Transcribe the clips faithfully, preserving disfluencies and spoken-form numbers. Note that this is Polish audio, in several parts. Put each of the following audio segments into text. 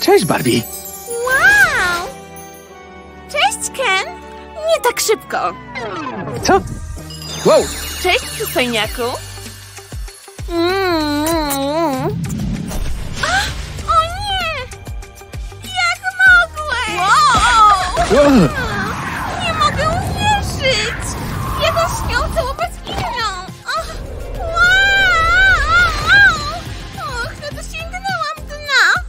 Cześć, Barbie. Wow! Cześć, Ken! Nie tak szybko. Co? Wow! Cześć, przystojniaku. Mm. O nie! Jak mogłeś? Wow! wow. Nie mogę uwierzyć! Jego śmiał całować inną! Och, wow! Och, no to sięgnęłam dna!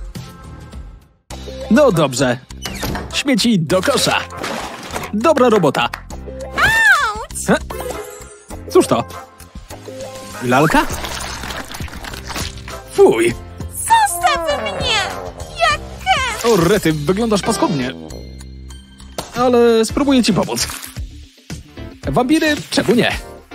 No dobrze. Śmieci do kosza. Dobra robota. Auć! He? Cóż to? Lalka? Fuj! Zostaw mnie! Jak Ken! O, rety, wyglądasz paskudnie. Ale spróbuję ci pomóc. Wampiry? Czemu nie?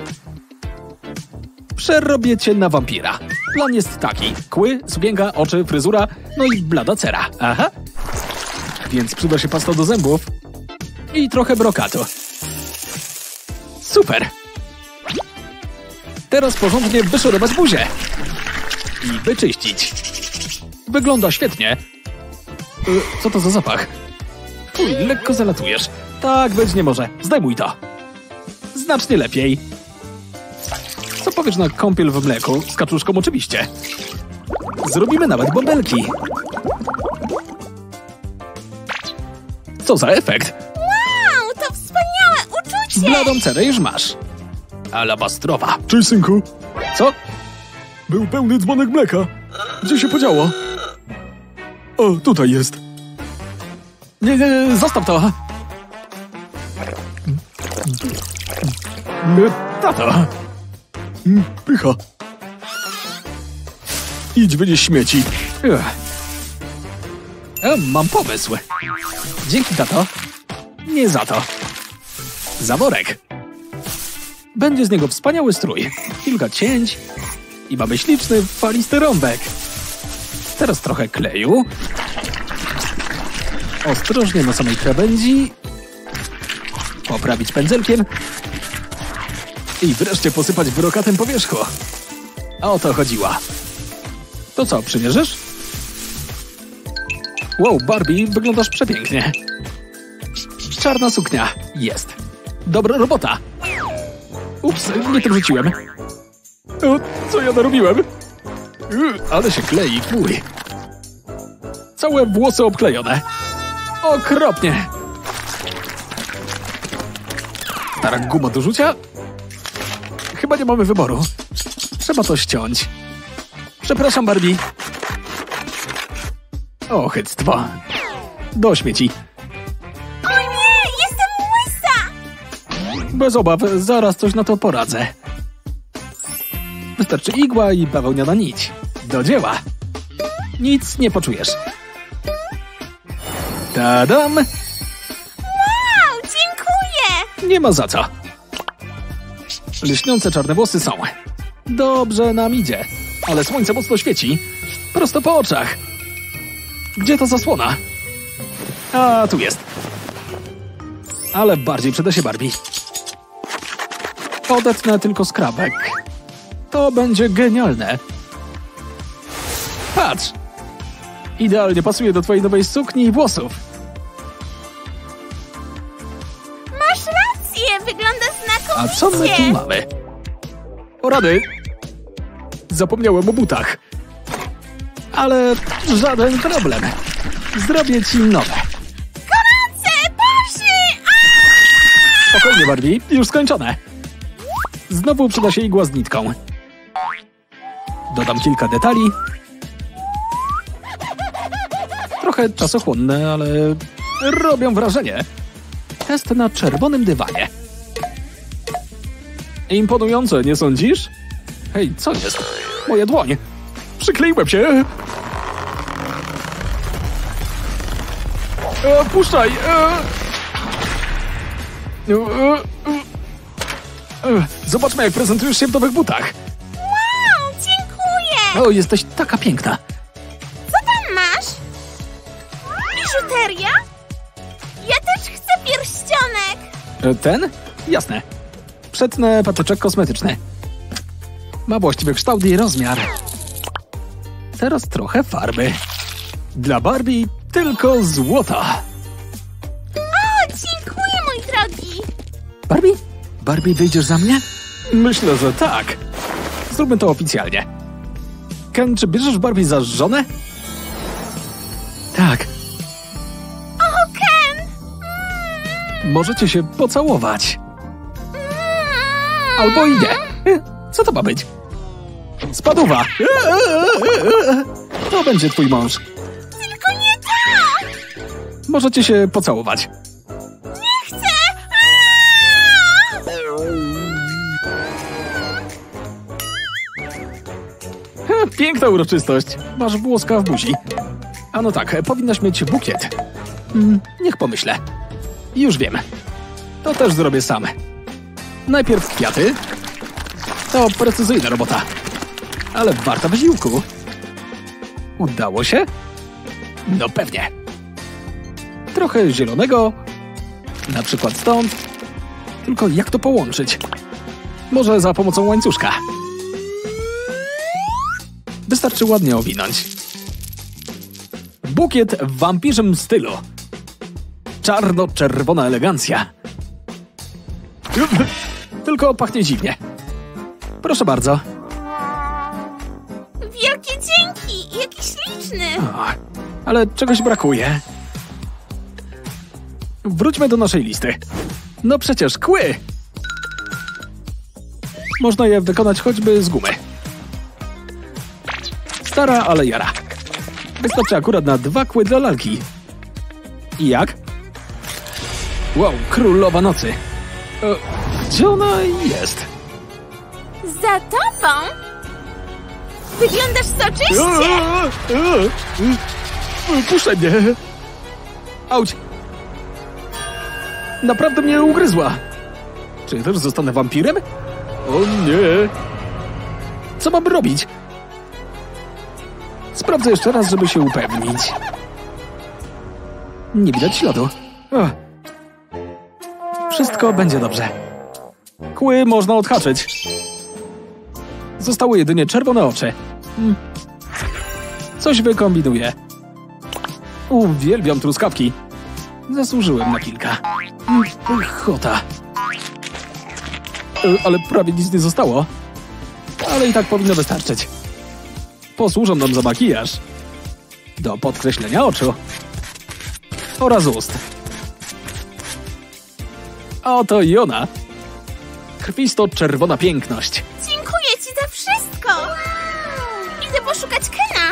Przerobię cię na wampira. Plan jest taki. Kły, sukienka, oczy, fryzura, no i blada cera. Aha. Więc przyda się pasta do zębów i trochę brokatu. Super. Teraz porządnie wyszorować buzię. I wyczyścić. Wygląda świetnie. Y, co to za zapach? Fuj, lekko zalatujesz. Tak być nie może. Zdejmuj to. Znacznie lepiej. Co powiesz na kąpiel w mleku? Z kaczuszką oczywiście. Zrobimy nawet bąbelki. Co za efekt? Wow, to wspaniałe uczucie! Bladą cerę już masz. Alabastrowa. Cześć, synku. Co? Był pełny dzwonek mleka. Gdzie się podziało? O, tutaj jest. Nie, nie, nie, zostaw to. Tato. Pycha. Idź wynieś śmieci. E, mam pomysł. Dzięki, tato. Nie za to. Za worek. Będzie z niego wspaniały strój. Kilka cięć i mamy śliczny, falisty rąbek. Teraz trochę kleju. Ostrożnie na samej krawędzi. Poprawić pędzelkiem. I wreszcie posypać brokatem po wierzchu. A o to chodziła. To co, przymierzysz? Wow, Barbie, wyglądasz przepięknie. Czarna suknia. Jest. Dobra robota. Ups, nie to wrzuciłem. O, co ja narobiłem? Y, ale się klei, fuj. Całe włosy obklejone. Okropnie. Stara guma do rzucia? Chyba nie mamy wyboru. Trzeba to ściąć. Przepraszam, Barbie. O, chyctwo. Do śmieci. O nie, jestem łysa! Bez obaw, zaraz coś na to poradzę. Wystarczy igła i bawełniana nić. Do dzieła. Nic nie poczujesz. Tadam! Wow, dziękuję! Nie ma za co. Lśniące czarne włosy są. Dobrze nam idzie. Ale słońce mocno świeci. Prosto po oczach. Gdzie ta zasłona? A, tu jest. Ale bardziej przyda się Barbie. Odetnę tylko skrawek. To będzie genialne. Patrz! Idealnie pasuje do twojej nowej sukni i włosów. Masz rację, wygląda A znakomicie! co my tu mamy? O rady! Zapomniałem o butach. Ale żaden problem. Zrobię ci nowe. Gorące! Parzy! Spokojnie, Barbie. Już skończone. Znowu przyda się igła z nitką. Dodam kilka detali. Trochę czasochłonne, ale robią wrażenie. Test na czerwonym dywanie. Imponujące, nie sądzisz? Hej, co jest? Moja dłoń. Przykleiłem się. E, puszczaj. E. E, e, e. Zobaczmy, jak prezentujesz się w nowych butach. Wow, dziękuję! O, jesteś taka piękna. Co tam masz? Biżuteria? Ja też chcę pierścionek! E, Ten? Jasne. Przetnę patyczek kosmetyczny. Ma właściwy kształt i rozmiar. Teraz trochę farby. Dla Barbie tylko złota. O, dziękuję, mój drogi. Barbie? Barbie, wyjdziesz za mnie? Myślę, że tak. Zróbmy to oficjalnie. Ken, czy bierzesz Barbie za żonę? Tak. O, Ken! Możecie się pocałować. Albo i nie. Co to ma być? Spaduwa. To będzie twój mąż. Tylko nie to! Możecie się pocałować. Nie chcę! Piękna uroczystość. Masz włoska w buzi. A no tak, powinnaś mieć bukiet. Mm, niech pomyślę. Już wiem. To też zrobię sam. Najpierw kwiaty. To precyzyjna robota. Ale warta wysiłku. Udało się? No pewnie. Trochę zielonego. Na przykład stąd. Tylko jak to połączyć? Może za pomocą łańcuszka. Wystarczy ładnie owinąć. Bukiet w wampirzym stylu. Czarno-czerwona elegancja. Tylko pachnie dziwnie. Proszę bardzo. Wielkie dzięki! Jaki śliczny! O, ale czegoś brakuje. Wróćmy do naszej listy. No przecież kły! Można je wykonać choćby z gumy. Stara, ale jara. Wystarczy akurat na dwa kły dla lalki. I jak? Wow, królowa nocy. E, gdzie ona jest? Za tobą? Wyglądasz soczyście! Puszczaj mnie! Auć! Naprawdę mnie ugryzła. Czy też zostanę wampirem? O nie! Co mam robić? Sprawdzę jeszcze raz, żeby się upewnić. Nie widać śladu. O. Wszystko będzie dobrze. Kły można odhaczyć. Zostały jedynie czerwone oczy. Hmm. Coś wykombinuję. Uwielbiam truskawki. Zasłużyłem na kilka. Chota. E, ale prawie nic nie zostało. Ale i tak powinno wystarczyć. Posłużą nam za makijaż. Do podkreślenia oczu. Oraz ust. Oto i ona. Krwisto-czerwona piękność. Dziękuję ci za wszystko! Idę poszukać Kena!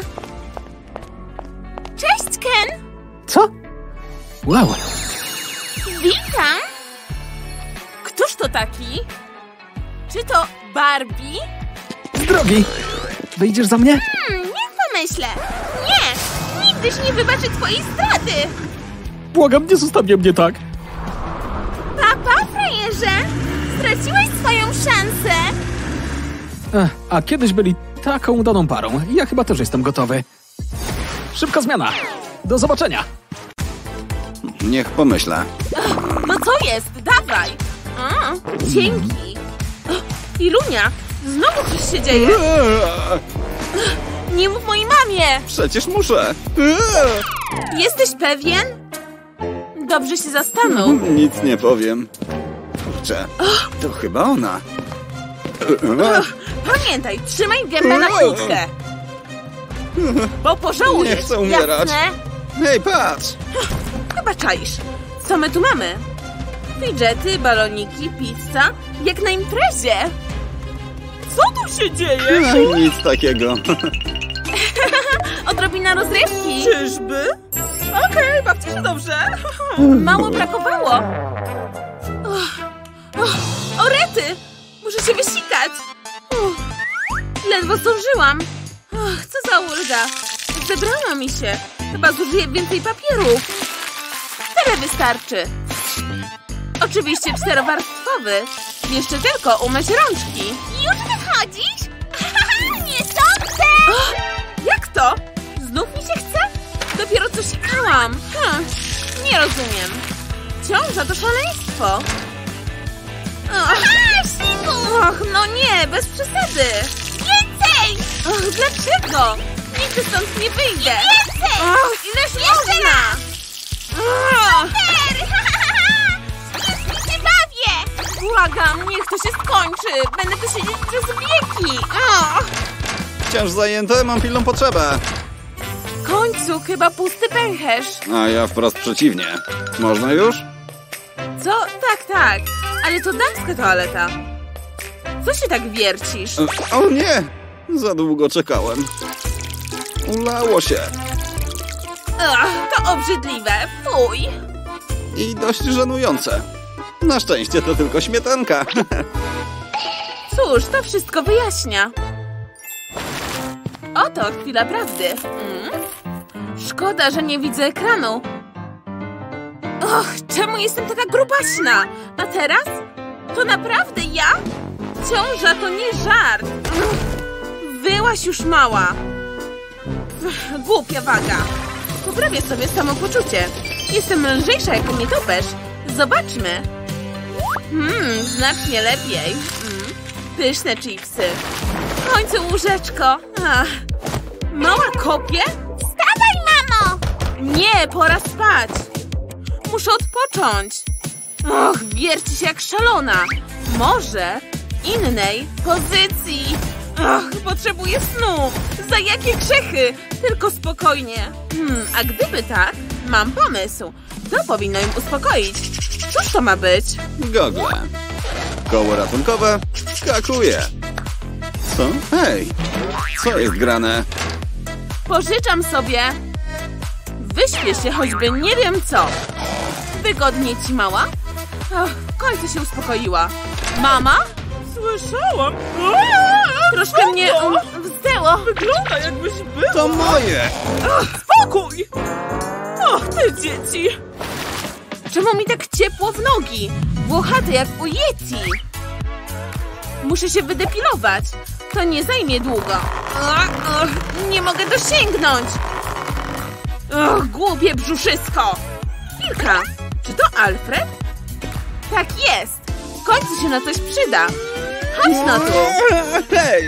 Cześć, Ken! Co? Wow. Witam! Któż to taki? Czy to Barbie? Z drogi. Wyjdziesz za mnie? Hmm, niech pomyślę! Nie! Nigdyś nie wybaczę twojej zdrady! Błagam, nie zostawię mnie tak. Papa, frajerze! Straciłeś swoją szansę! Ech, a kiedyś byli taką udaną parą. Ja chyba też jestem gotowy. Szybka zmiana. Do zobaczenia. Niech pomyślę. No co jest? Dawaj! O, Dzięki! Ilunia, znowu coś się dzieje. Nie mów mojej mamie! Przecież muszę. Jesteś pewien? Dobrze się zastanów. Nic nie powiem. Kurczę, to chyba ona. Pamiętaj, trzymaj gębę na kłódkę. Bo pożałujesz. Nie chcę umierać. Jasne? Hej, patrz! Chyba czaisz. Co my tu mamy? Fidżety, baloniki, pizza. Jak na imprezie. Co tu się dzieje? Nic takiego. Odrobina rozrywki. Czyżby? Okej, okay, bawcie się dobrze. Mało brakowało. Oh, oh, o rety! Muszę się wysikać. Uff, ledwo zdążyłam. Och, co za ulga. Zebrała mi się. Chyba zużyję więcej papierów. Tyle wystarczy. Oczywiście czterowarstwowy. Jeszcze tylko umyć rączki. już wychodzisz? Nie sądzę! Oh, jak to? Znów mi się chce? Dopiero co sikałam. Hm, nie rozumiem. Ciąża to szaleństwo. Och, A, siku! och, no nie, bez przesady. Więcej! Och, dlaczego? Nigdy stąd nie wyjdę. Więcej! Och, ileż można! Och, Super! Świetnie się bawię! błagam, niech to się skończy! Będę tu siedzieć przez wieki! Och. Wciąż zajęte, mam pilną potrzebę. W końcu chyba pusty pęcherz. A ja wprost przeciwnie. Można już? Co? Tak, tak. Ale to damska toaleta. Co się tak wiercisz? E, O nie! Za długo czekałem. Ulało się. Ach, to obrzydliwe. Fuj. I dość żenujące. Na szczęście to tylko śmietanka. Cóż, to wszystko wyjaśnia. Oto chwila prawdy. Mm? Szkoda, że nie widzę ekranu. Och, czemu jestem taka grubaśna? A teraz? To naprawdę ja? Ciąża to nie żart. Wyłaś już, mała. Pff, głupia waga. Poprawię sobie samopoczucie. Jestem lżejsza jako nietoperz. Zobaczmy. Mmm, znacznie lepiej. Mm, pyszne chipsy. W końcu łóżeczko. Ach. Mała kopie? Wstawaj, mamo! Nie, pora spać. Muszę odpocząć. Och, wierci się jak szalona. Może innej pozycji. Och, potrzebuję snu. Za jakie grzechy? Tylko spokojnie. Hmm, a gdyby tak, mam pomysł. To powinno im uspokoić. Cóż to ma być? Gogle. Koło ratunkowe skakuje. Co? Hej! Co jest grane? Pożyczam sobie. Wyśpię się choćby nie wiem co. Wygodnie ci, mała? Och, w końcu się uspokoiła. Mama? Słyszałam. Troszkę mnie um, wzdęło. Wygląda jakbyś była. To moje! Spokój! Och, te dzieci. Czemu mi tak ciepło w nogi? Włochate jak u Yeti. Muszę się wydepilować. To nie zajmie długo. Och, och, nie mogę dosięgnąć. Och, głupie brzuszysko. Chwilka. Czy to Alfred? Tak jest. W końcu się na coś przyda. Chodź no tu. Hej!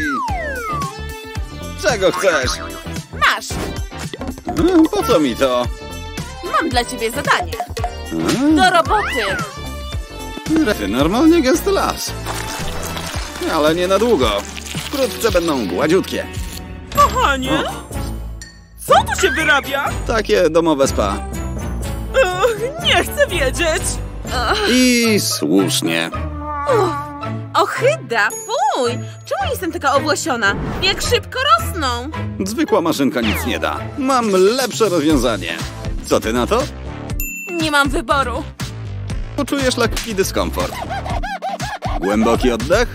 Czego chcesz? Masz. Hmm, Po co mi to? Mam dla ciebie zadanie. Hmm? Do roboty. Rety, normalnie gęsty las. Ale nie na długo. Wkrótce będą gładziutkie. Kochanie, co tu się wyrabia? Takie domowe spa. Ugh, nie chcę wiedzieć. I słusznie. Ohyda, fuj! Czemu jestem taka owłosiona? Jak szybko rosną. Zwykła maszynka nic nie da. Mam lepsze rozwiązanie. Co ty na to? Nie mam wyboru. Poczujesz lekki dyskomfort. Głęboki oddech?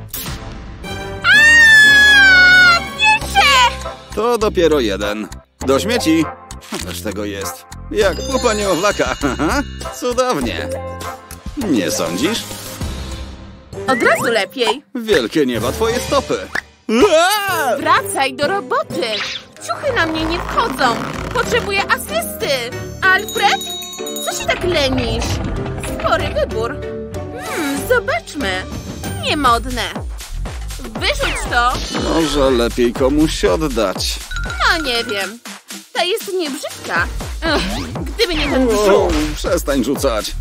To dopiero jeden. Do śmieci. Ależ tego jest. Jak pupa niemowlaka. Haha, cudownie. Nie sądzisz? Od razu lepiej. Wielkie nieba twoje stopy. Ua! Wracaj do roboty. Ciuchy na mnie nie wchodzą. Potrzebuję asysty. Alfred? Co się tak lenisz? Spory wybór. Hmm, zobaczmy. Niemodne. Wyrzuć to. Może lepiej komuś oddać. No nie wiem. Ta jest niebrzydka. Ugh, gdyby nie ten brzuch. Wow, przestań rzucać.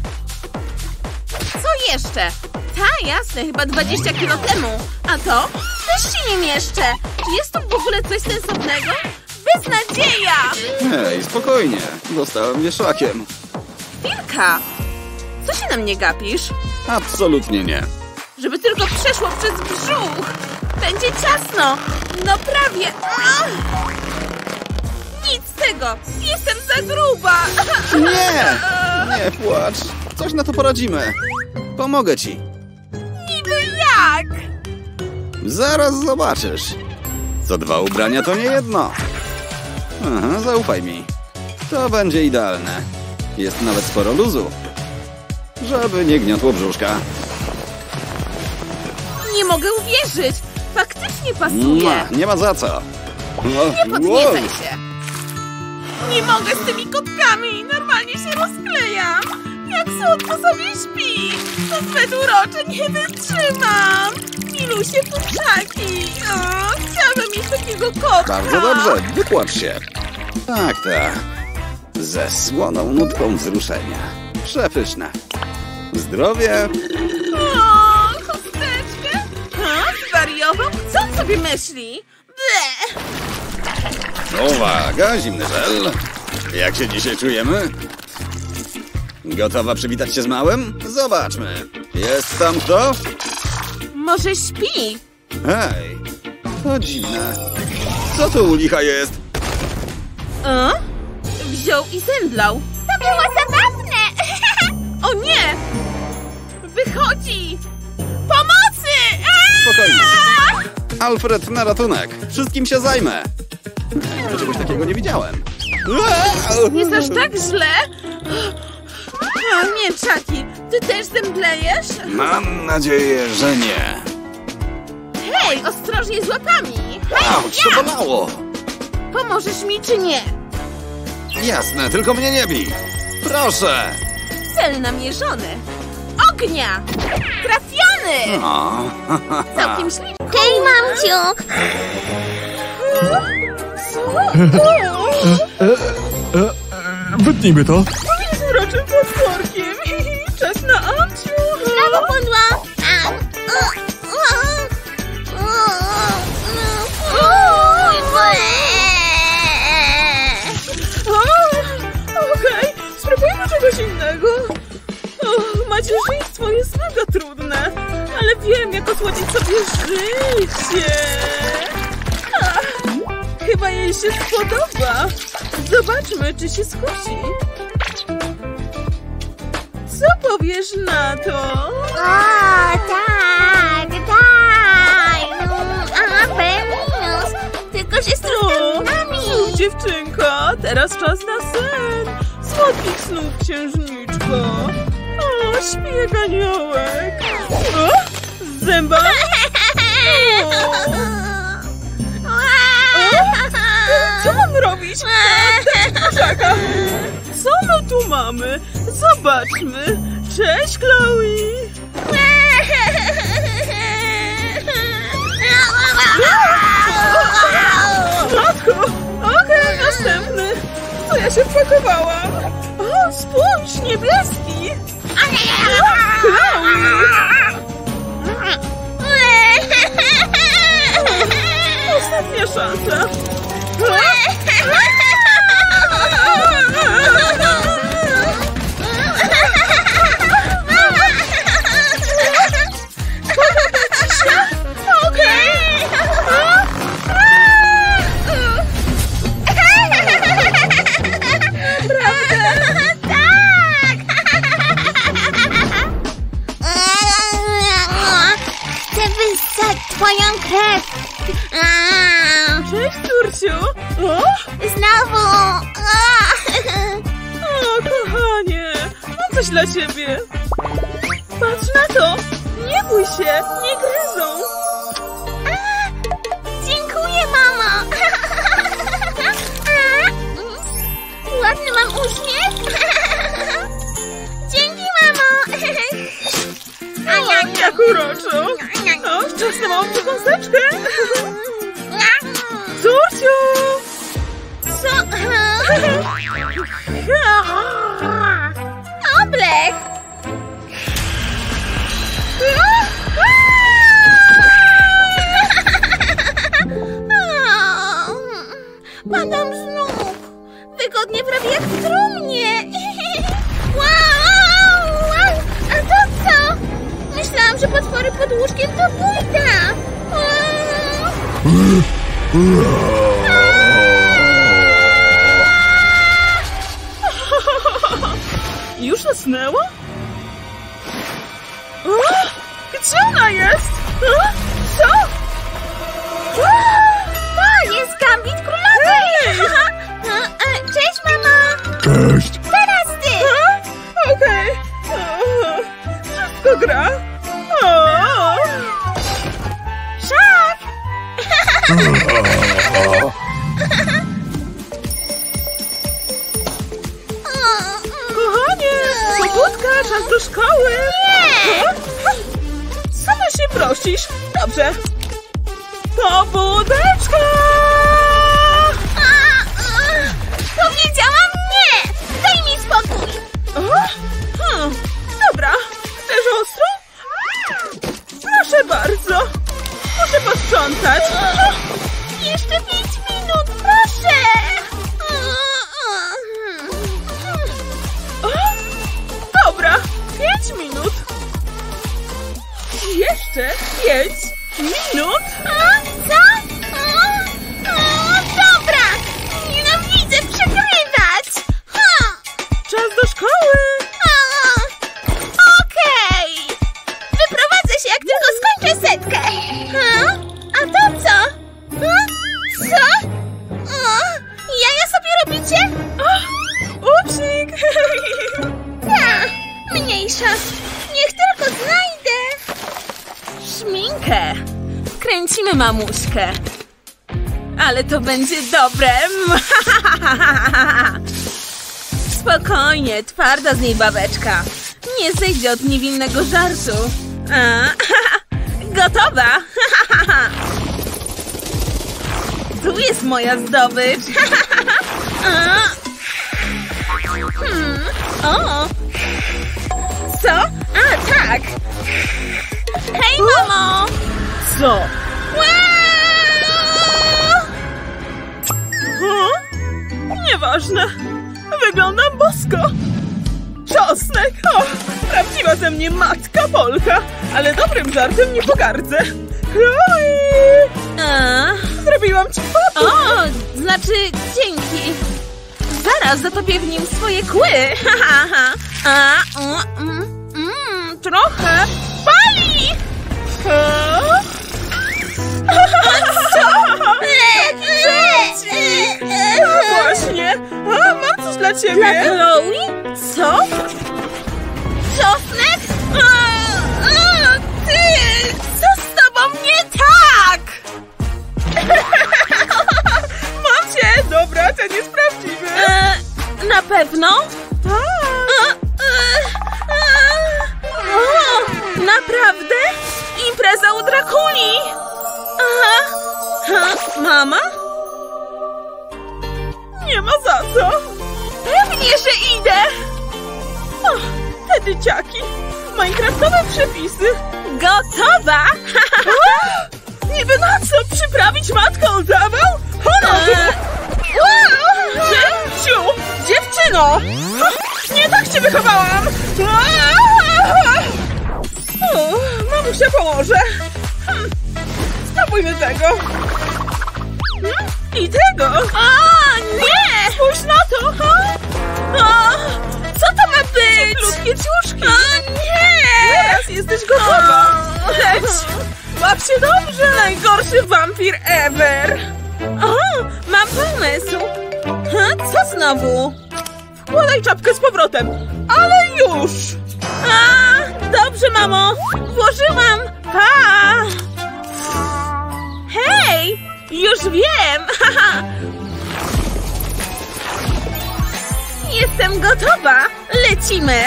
Co jeszcze? Ta, jasne, chyba dwadzieścia kilo temu. A to? Też się nie mieszczę. Czy jest tu w ogóle coś sensownego? Beznadzieja! Hej, spokojnie. Dostałem wieszakiem. Chwilka. Co się na mnie gapisz? Absolutnie nie. Żeby tylko przeszło przez brzuch. Będzie ciasno. No prawie. Ach. Nic z tego. Jestem za gruba. Nie! Nie płacz. Coś na to poradzimy. Pomogę ci. Niby jak? Zaraz zobaczysz. Co dwa ubrania to nie jedno. Aha, zaufaj mi. To będzie idealne. Jest nawet sporo luzu. Żeby nie gniotło brzuszka. Nie mogę uwierzyć. Faktycznie pasuje. Mua, nie ma za co. Nie podniecaj się. Nie mogę z tymi kotkami. Normalnie się rozklejam. Jak słodko sobie śpi. To zbyt urocze, nie wytrzymam. Milusie kurczaki. O, chciałabym mieć takiego kotka. Bardzo dobrze, wypłacz się. Tak, tak. Ze słoną nutką wzruszenia. Przepyszne. Zdrowie. O, chusteczkę? Ha? Zwariował? Co on sobie myśli? Ble. Uwaga, zimny żel. Jak się dzisiaj czujemy? Gotowa przywitać się z małym? Zobaczmy. Jest tam kto? Może śpi? Hej, to dziwne. Co tu u licha jest? A? Wziął i zemdlał. To było zabawne! O nie! Wychodzi! Pomocy! Aaa! Spokojnie. Alfred na ratunek. Wszystkim się zajmę. Nigdy czegoś takiego nie widziałem. Jest aż tak źle? A nie, Chucky, ty też zemdlejesz? Mam nadzieję, że nie. Hej, ostrożnie z łapami! Auć, to bolało. Pomożesz mi czy nie? Jasne, tylko mnie nie bij. Proszę. Cel namierzony. Ognia! Trafiony! O, Całkiem ślicznie. Hej, mamciu! Wytnijmy to. Z mroczym potworkiem. Czas na Amciu. Znowu pudło! Au! O, o, o, o, Okej, spróbujmy czegoś innego. O, macierzyństwo jest mega trudne, ale wiem, jak osłodzić sobie życie. Ach, chyba jej się spodoba. Zobaczmy, czy się skusi. Co powiesz na to? O, tak, daj! A, Beminus! Tylko się z O, truskawkami! dziewczynka, teraz czas na sen. Słodkich snów, księżniczko. O, śpi jak aniołek. O, zęba. O. Co mam robić? Czaka. Co my tu mamy? Zobaczmy. Cześć, Chloe. Matko. Okej, następny. Co ja się wpakowałam? O, spójrz, niebieski. Chloe. Ostatnia szansa. Chcę wyssać twoją krew! Cześć, Turciu. O, Znowu! o, kochanie. Mam coś dla ciebie. Patrz na to. Nie bój się. Nie gryzą. Dziękuję, mamo! Ładny mam uśmiech! Dzięki, mamo! A ja O, jak uroczo. O, czas na małą przekąseczkę. Turciu. Co? Oblech! Padam z nóg! Wygodnie prawie jak w trumnie! Wow! A to co? Myślałam, że potwory pod łóżkiem to bójda! Już zasnęła? O, gdzie ona jest? O, co? To jest gambit królowej! Hej! Cześć, mama! Cześć. Teraz ty! Okej. O, wszystko gra. O, Szaf! kochanie, pobudka, czas do szkoły. Nie! O, sama się prosisz. Dobrze. Pobudeczka! pięć minut? A, co? O, o, dobra! Nienawidzę przegrywać! Ha! Czas do szkoły! O, okej! Wyprowadzę się, jak tylko skończę setkę! Ha? A to co? Ha? Co? O, jaja sobie robicie? Upsik! Ha, mniejsza! Niech tylko znajdę! Szminkę! Kręcimy mamuśkę. Ale to będzie dobre! Spokojnie, twarda z niej babeczka. Nie zejdzie od niewinnego żartu. A, gotowa! Tu jest moja zdobycz. A. Hmm. O! Co? A, tak! Hej, mamo! Co? O? Nieważne. Wyglądam bosko. Czosnek! O, prawdziwa ze mnie matka Polka. Ale dobrym żartem nie pogardzę. Chloe! A? Zrobiłam ci foto. O, znaczy dzięki. Zaraz zatopię w nim swoje kły. A, o, mm, mm, trochę pali. O? Żarcik! No właśnie! A, mam coś dla ciebie! Dla Chloe? Co? Czosnek? A, a, ty! Co z tobą nie tak? Mam cię! Dobra, ten jest prawdziwy! E, na pewno? Tak! O, naprawdę? Impreza u Drakuli! Aha! Ha, mama? Nie ma za co! Pewnie, że idę! O, te dzieciaki! Minecraftowe przepisy! Gotowa! Niby na co? Przyprawić matkę o zawał? Honor! Ciu! Dziewczyno! Nie tak cię wychowałam! O, mamusia pomoże! Hmm. Spróbujmy tego! Hmm? I tego! A, nie! Spójrz na to! Ha? A, co to ma być? Krótkie ciuszki! A, nie! Teraz jesteś gotowa! Leć! Łap się dobrze! Najgorszy wampir ever! O, mam pomysł! Ha, co znowu? Wkładaj czapkę z powrotem! Ale już! A, dobrze, mamo! Włożyłam! Pa! Hej! Już wiem! Jestem gotowa! Lecimy!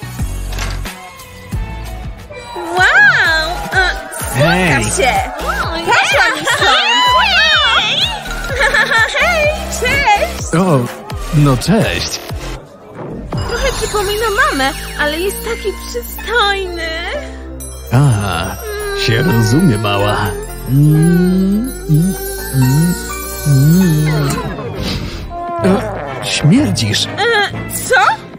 Wow! Hej. Spotka się! Poszłam stąd! Hej! Cześć! O, no cześć. Trochę przypomina mamę, ale jest taki przystojny. A, się rozumie, mała. Mm, mm, mm, mm. E, śmierdzisz. E, co?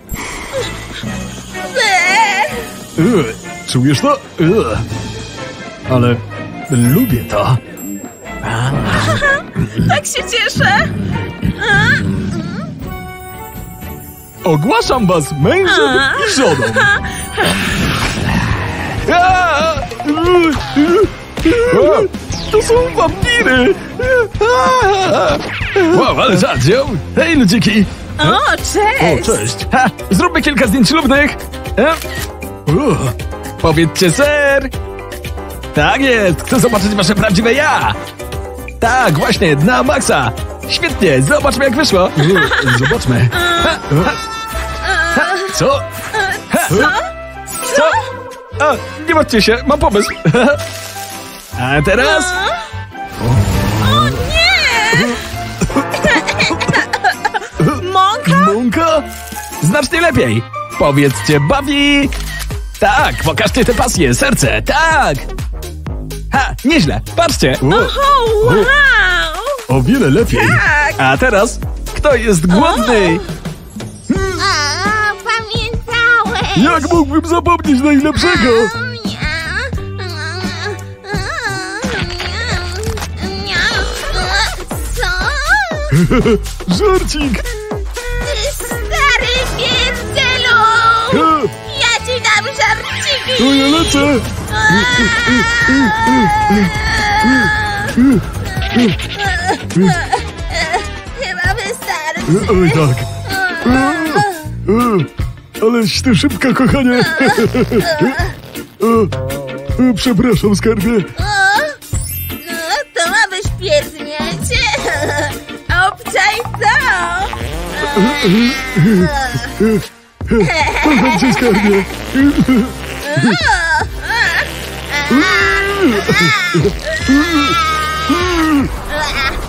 Ble. E, czujesz to? E, ale lubię to. A, Tak się cieszę. A, ogłaszam was mężem A. i żoną. A, to są wampiry. Wow, ale żart wziął. Hej, ludziki. o, cześć. O, cześć. Ha, zróbmy kilka zdjęć ślubnych. E? Uh, powiedzcie ser. Tak jest, chcę zobaczyć wasze prawdziwe ja. Tak, właśnie, na maksa. Świetnie, zobaczmy jak wyszło. Uh, zobaczmy. Ha, ha, ha, co? Ha, Co? co? A, nie martwcie się, mam pomysł. A teraz? O nie! Mąka? Mąka? Znacznie lepiej. Powiedzcie Buffy. Tak, pokażcie te pasje, serce, tak. Ha, nieźle, patrzcie. O, wow! O wiele lepiej. Tak. A teraz, kto jest głodny? A, pamiętałeś! Jak mógłbym zapomnieć najlepszego? Żarcik! Stary pierdzielu! Ja ci dam żarciki! To ja lecę! Chyba wystarczy. Oj tak. Aleś ty szybka, kochanie. Przepraszam, skarbie. O, no to ma być pierdnięcie. Obczaj to. Gdzie skarbie? O,